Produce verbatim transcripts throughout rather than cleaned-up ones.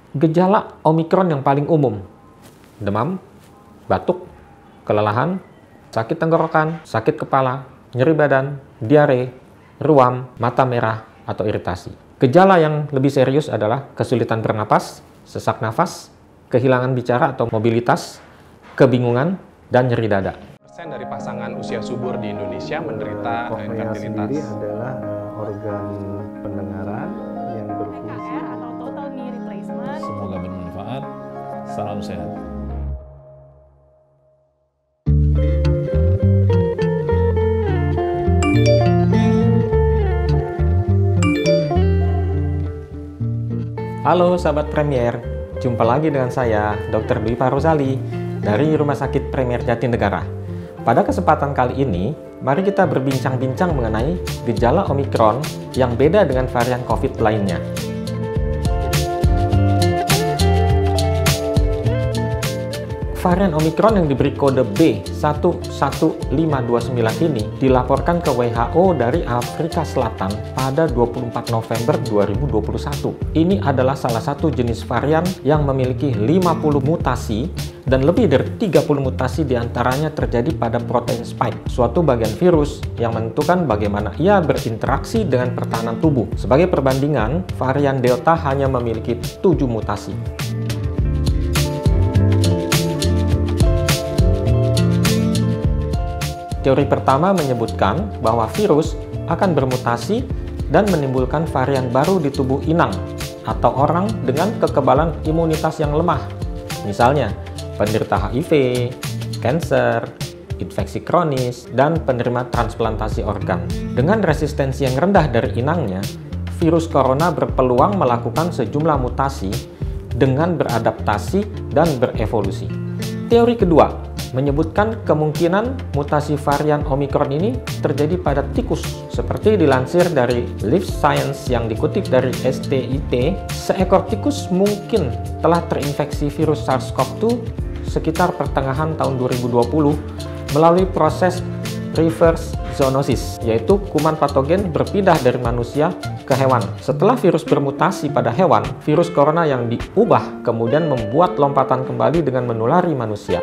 Gejala Omikron yang paling umum: demam, batuk, kelelahan, sakit tenggorokan, sakit kepala, nyeri badan, diare, ruam, mata merah, atau iritasi. Gejala yang lebih serius adalah kesulitan bernapas, sesak nafas, kehilangan bicara atau mobilitas, kebingungan, dan nyeri dada. Persen dari pasangan usia subur di Indonesia menderita Koknea infertilitas. sendiri adalah uh, organ pendengaran yang berfungsi. atau total knee replacement. Semoga bermanfaat. Salam sehat. Halo sahabat Premier, jumpa lagi dengan saya, dokter Dwi Parozali dari Rumah Sakit Premier Jatinegara. Pada kesempatan kali ini, mari kita berbincang-bincang mengenai gejala Omikron yang beda dengan varian COVID lainnya. Varian Omikron yang diberi kode B satu satu lima dua sembilan ini dilaporkan ke W H O dari Afrika Selatan pada dua puluh empat November dua ribu dua puluh satu. Ini adalah salah satu jenis varian yang memiliki lima puluh mutasi dan lebih dari tiga puluh mutasi diantaranya terjadi pada protein spike, suatu bagian virus yang menentukan bagaimana ia berinteraksi dengan pertahanan tubuh. Sebagai perbandingan, varian Delta hanya memiliki tujuh mutasi. Teori pertama menyebutkan bahwa virus akan bermutasi dan menimbulkan varian baru di tubuh inang atau orang dengan kekebalan imunitas yang lemah. Misalnya, penderita H I V, kanker, infeksi kronis, dan penerima transplantasi organ. Dengan resistensi yang rendah dari inangnya, virus corona berpeluang melakukan sejumlah mutasi dengan beradaptasi dan berevolusi. Teori kedua menyebutkan kemungkinan mutasi varian Omikron ini terjadi pada tikus. Seperti dilansir dari Life Science yang dikutip dari S T I T, seekor tikus mungkin telah terinfeksi virus SARS-CoV dua sekitar pertengahan tahun dua ribu dua puluh melalui proses reverse zoonosis, yaitu kuman patogen berpindah dari manusia ke hewan. Setelah virus bermutasi pada hewan, virus corona yang diubah kemudian membuat lompatan kembali dengan menulari manusia.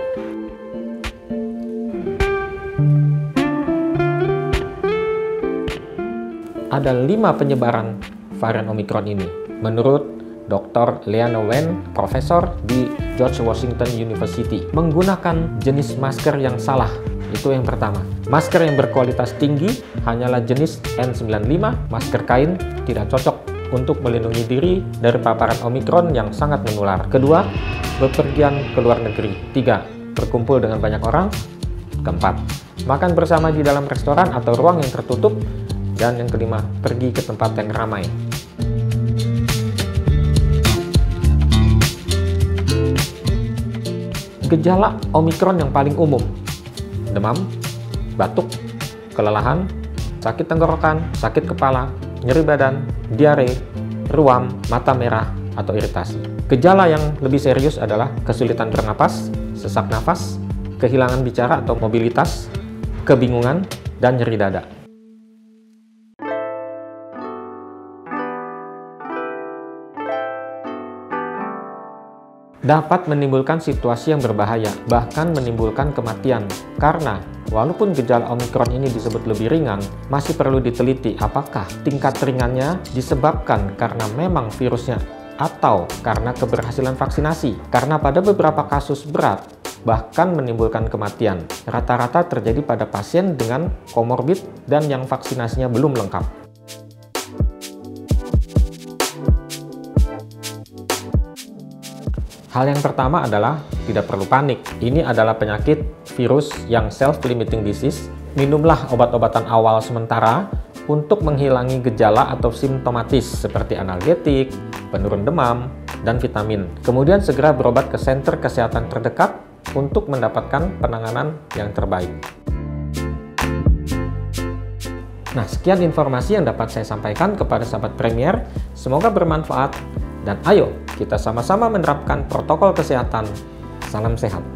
Ada lima penyebaran varian Omikron ini. Menurut dokter Leana Wen, profesor di George Washington University, menggunakan jenis masker yang salah. Itu yang pertama. Masker yang berkualitas tinggi hanyalah jenis N sembilan puluh lima, masker kain tidak cocok untuk melindungi diri dari paparan Omikron yang sangat menular. Kedua, bepergian ke luar negeri. Tiga, berkumpul dengan banyak orang. Keempat, makan bersama di dalam restoran atau ruang yang tertutup. Dan yang kelima, pergi ke tempat yang ramai. Gejala Omikron yang paling umum: demam, batuk, kelelahan, sakit tenggorokan, sakit kepala, nyeri badan, diare, ruam, mata merah, atau iritasi. Gejala yang lebih serius adalah kesulitan bernapas, sesak nafas, kehilangan bicara atau mobilitas, kebingungan, dan nyeri dada. Dapat menimbulkan situasi yang berbahaya, bahkan menimbulkan kematian. Karena walaupun gejala Omikron ini disebut lebih ringan, masih perlu diteliti apakah tingkat ringannya disebabkan karena memang virusnya atau karena keberhasilan vaksinasi. Karena pada beberapa kasus berat, bahkan menimbulkan kematian. Rata-rata terjadi pada pasien dengan komorbid dan yang vaksinasinya belum lengkap. Hal yang pertama adalah tidak perlu panik. Ini adalah penyakit virus yang self-limiting disease. Minumlah obat-obatan awal sementara untuk menghilangi gejala atau simptomatis seperti analgetik, penurun demam, dan vitamin. Kemudian segera berobat ke senter kesehatan terdekat untuk mendapatkan penanganan yang terbaik. Nah, sekian informasi yang dapat saya sampaikan kepada sahabat Premier. Semoga bermanfaat. Dan ayo kita sama-sama menerapkan protokol kesehatan. Salam sehat.